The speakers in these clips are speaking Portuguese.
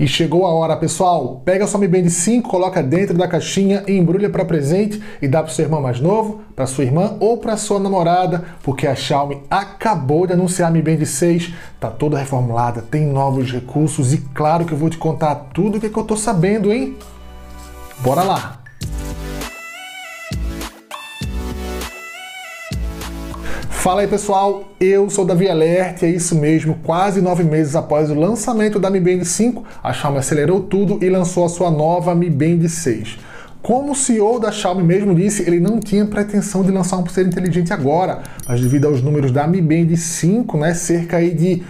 E chegou a hora, pessoal. Pega sua Mi Band 5, coloca dentro da caixinha, embrulha para presente e dá para seu irmão mais novo, para sua irmã ou para sua namorada, porque a Xiaomi acabou de anunciar a Mi Band 6, tá toda reformulada, tem novos recursos e claro que eu vou te contar tudo o que eu tô sabendo, hein? Bora lá! Fala aí, pessoal, eu sou Davi Alert e é isso mesmo, quase 9 meses após o lançamento da Mi Band 5, a Xiaomi acelerou tudo e lançou a sua nova Mi Band 6. Como o CEO da Xiaomi mesmo disse, ele não tinha pretensão de lançar uma pulseira inteligente agora, mas devido aos números da Mi Band 5, né, cerca aí de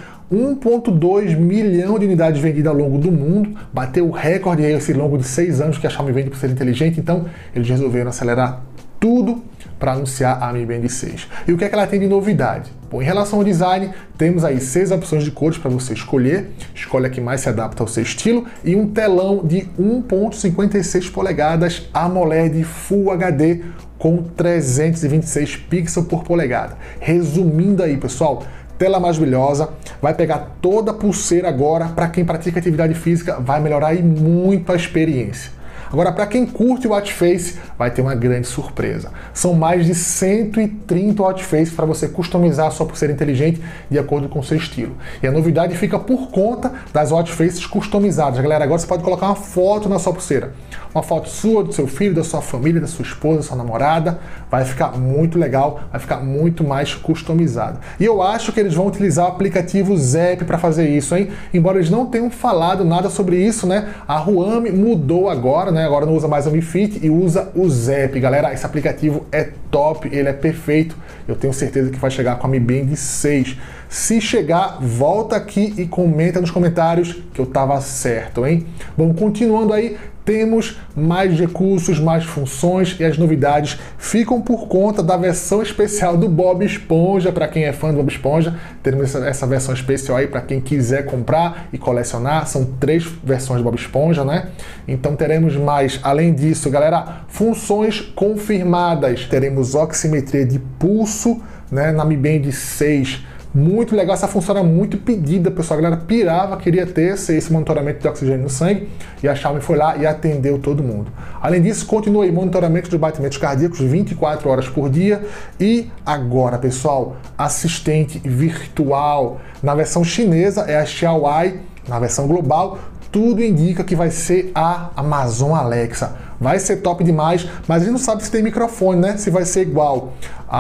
1,2 milhão de unidades vendidas ao longo do mundo, bateu o recorde aí esse longo de 6 anos que a Xiaomi vende pulseira inteligente, então eles resolveram acelerar tudo para anunciar a Mi Band 6. E o que é que ela tem de novidade? Bom, em relação ao design, temos aí 6 opções de cores para você escolher, escolhe a que mais se adapta ao seu estilo, e um telão de 1,56 polegadas AMOLED Full HD com 326 pixels por polegada. Resumindo aí, pessoal, tela mais brilhosa, vai pegar toda a pulseira agora, para quem pratica atividade física, vai melhorar aí muito a experiência. Agora, para quem curte o watch face, vai ter uma grande surpresa. São mais de 130 watch face para você customizar a sua pulseira inteligente de acordo com o seu estilo. E a novidade fica por conta das watch faces customizadas. Galera, agora você pode colocar uma foto na sua pulseira. Uma foto sua, do seu filho, da sua família, da sua esposa, da sua namorada. Vai ficar muito legal, vai ficar muito mais customizado. E eu acho que eles vão utilizar o aplicativo Zepp para fazer isso, hein? Embora eles não tenham falado nada sobre isso, né? A Huami mudou agora, né? Agora não usa mais o Mi Fit e usa o Zepp. Galera, esse aplicativo é top, ele é perfeito. Eu tenho certeza que vai chegar com a Mi Band 6. Se chegar, volta aqui e comenta nos comentários que eu tava certo, hein? Bom, continuando aí, temos mais recursos, mais funções e as novidades ficam por conta da versão especial do Bob Esponja. Para quem é fã do Bob Esponja, temos essa versão especial aí para quem quiser comprar e colecionar. São 3 versões do Bob Esponja, né? Então teremos mais, além disso, galera, funções confirmadas. Teremos oximetria de pulso, né, na Mi Band 6. Muito legal, essa função era muito pedida, pessoal. A galera pirava, queria ter esse monitoramento de oxigênio no sangue e a Xiaomi foi lá e atendeu todo mundo. Além disso, continua aí monitoramento de batimentos cardíacos 24 horas por dia e agora, pessoal, assistente virtual. Na versão chinesa é a Xiaowai, na versão global, tudo indica que vai ser a Amazon Alexa. Vai ser top demais, mas a gente não sabe se tem microfone, né? Se vai ser igual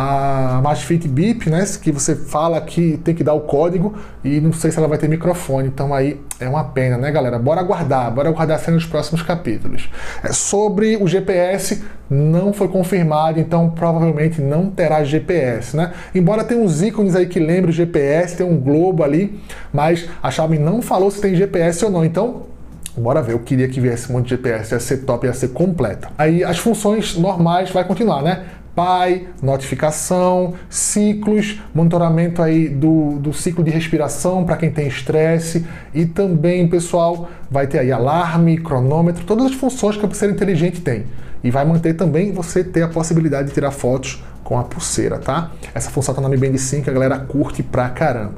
a Amazfit Bip, né? Que você fala que tem que dar o código e não sei se ela vai ter microfone. Então aí é uma pena, né, galera? Bora aguardar cena nos próximos capítulos. Sobre o GPS, não foi confirmado, então provavelmente não terá GPS, né? Embora tenha uns ícones aí que lembrem o GPS, tem um globo ali, mas a Xiaomi não falou se tem GPS ou não. Então bora ver, eu queria que viesse um monte de GPS, ia ser top, ia ser completa. Aí as funções normais vai continuar, né? Pai, notificação, ciclos, monitoramento aí do ciclo de respiração para quem tem estresse e também, pessoal, vai ter aí alarme, cronômetro, todas as funções que a pulseira inteligente tem. E vai manter também você ter a possibilidade de tirar fotos com a pulseira, tá? Essa função tá na Mi Band 5, a galera curte pra caramba.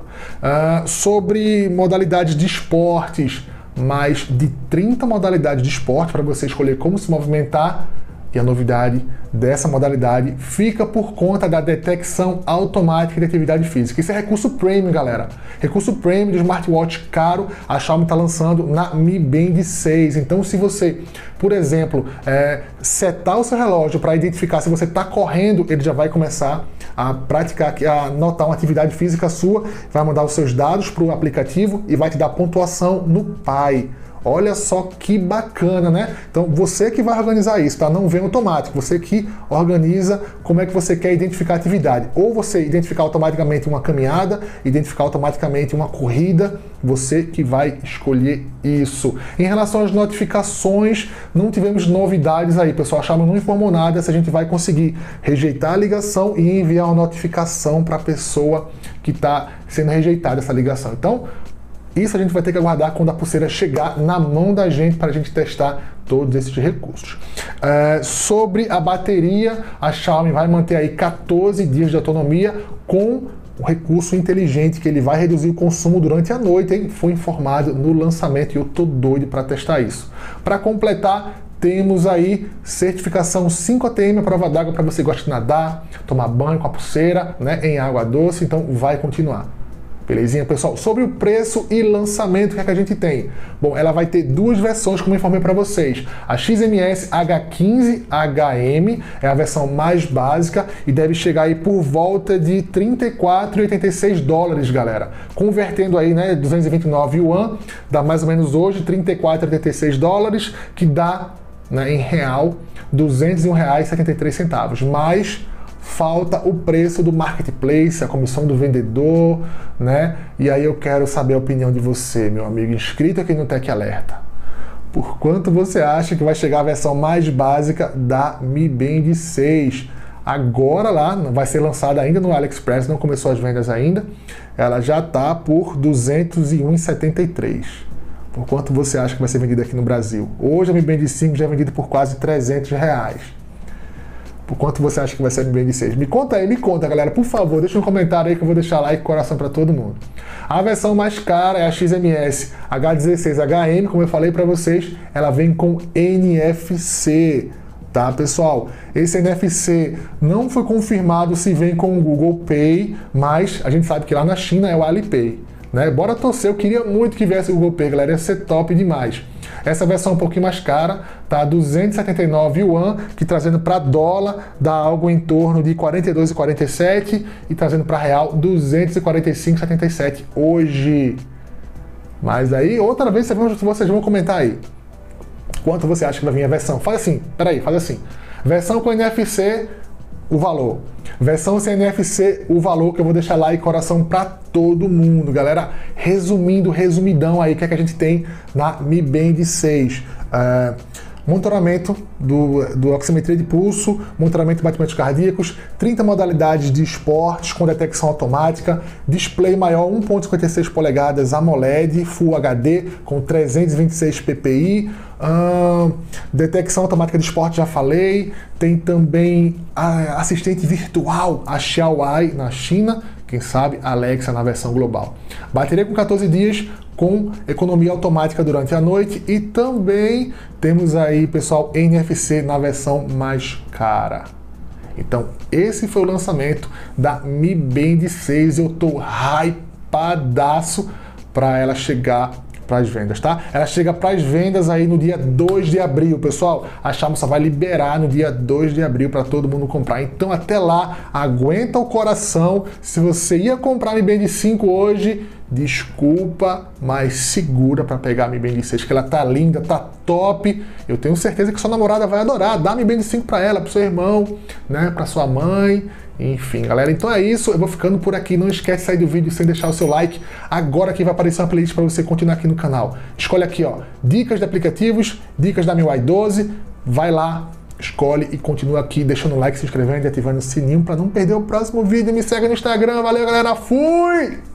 Sobre modalidades de esportes, mais de 30 modalidades de esporte para você escolher como se movimentar. E a novidade dessa modalidade fica por conta da detecção automática de atividade física. Isso é recurso premium, galera. Recurso premium de smartwatch caro, a Xiaomi está lançando na Mi Band 6. Então, se você, por exemplo, setar o seu relógio para identificar se você está correndo, ele já vai começar a praticar, a notar uma atividade física sua, vai mandar os seus dados para o aplicativo e vai te dar pontuação no Pai. Olha só que bacana, né? Então você que vai organizar isso, tá? Não vem automático, você que organiza como é que você quer identificar a atividade. Ou você identificar automaticamente uma caminhada, identificar automaticamente uma corrida, você que vai escolher isso. Em relação às notificações, não tivemos novidades aí, pessoal. A Xiaomi não informou nada se a gente vai conseguir rejeitar a ligação e enviar uma notificação para a pessoa que está sendo rejeitada essa ligação. Então, isso a gente vai ter que aguardar quando a pulseira chegar na mão da gente para a gente testar todos esses recursos. Sobre a bateria, a Xiaomi vai manter aí 14 dias de autonomia com um recurso inteligente que ele vai reduzir o consumo durante a noite, hein? Foi informado no lançamento e eu tô doido para testar isso. Para completar, temos aí certificação 5ATM, prova d'água para você que gosta de nadar, tomar banho com a pulseira, né, em água doce, então vai continuar. Belezinha, pessoal? Sobre o preço e lançamento, o que é que a gente tem? Bom, ela vai ter duas versões, como eu informei para vocês. A XMS H15HM é a versão mais básica e deve chegar aí por volta de 34,86 dólares, galera. Convertendo aí, né, 229 yuan, dá mais ou menos hoje 34,86 dólares, que dá, né, em real, R$ 201,73. Mas falta o preço do marketplace, a comissão do vendedor, né? E aí eu quero saber a opinião de você, meu amigo inscrito aqui no Tech Alerta. Por quanto você acha que vai chegar a versão mais básica da Mi Band 6? Agora lá, vai ser lançada ainda no AliExpress, não começou as vendas ainda. Ela já está por R$ 201,73. Por quanto você acha que vai ser vendida aqui no Brasil? Hoje a Mi Band 5 já é vendida por quase R$ 300. Por quanto você acha que vai ser a Mi Band 6? Me conta aí, me conta, galera. Por favor, deixa um comentário aí que eu vou deixar like e coração para todo mundo. A versão mais cara é a XMS H16HM, como eu falei para vocês, ela vem com NFC, tá, pessoal? Esse NFC não foi confirmado se vem com o Google Pay, mas a gente sabe que lá na China é o Alipay, né? Bora torcer, eu queria muito que viesse o Google Pay, galera, ia ser top demais. Essa versão é um pouquinho mais cara, tá? 279 yuan, que trazendo para dólar dá algo em torno de 42,47 e trazendo para real 245,77 hoje. Mas aí, outra vez vocês vão comentar aí. Quanto você acha que vai vir a versão? Faz assim, peraí, faz assim. Versão com NFC, o valor. Versão sem NFC, o valor, que eu vou deixar lá e coração para todo mundo. Galera, resumidão aí, o que é que a gente tem na Mi Band 6? Monitoramento do oximetria de pulso, monitoramento de batimentos cardíacos, 30 modalidades de esportes com detecção automática, display maior 1.56 polegadas AMOLED Full HD com 326 ppi, detecção automática de esporte, já falei, tem também a assistente virtual, a Xiaowai na China, quem sabe Alexa na versão global. Bateria com 14 dias, com economia automática durante a noite, e também temos aí, pessoal, NFC na versão mais cara. Então, esse foi o lançamento da Mi Band 6. Eu tô hypadaço para ela chegar para as vendas, tá? Ela chega para as vendas aí no dia 2 de abril, pessoal. A Xiaomi só vai liberar no dia 2 de abril para todo mundo comprar. Então, até lá, aguenta o coração. Se você ia comprar a Mi Band 5 hoje, desculpa, mas segura para pegar a Mi Band 6, que ela tá linda, tá top. Eu tenho certeza que sua namorada vai adorar. Dá a Mi Band 5 para ela, para seu irmão, né, para sua mãe. Enfim, galera, então é isso. Eu vou ficando por aqui. Não esquece de sair do vídeo sem deixar o seu like. Agora aqui vai aparecer uma playlist para você continuar aqui no canal. Escolhe aqui, ó, dicas de aplicativos, dicas da MIUI 12. Vai lá, escolhe e continua aqui deixando o like, se inscrevendo e ativando o sininho para não perder o próximo vídeo. Me segue no Instagram. Valeu, galera. Fui!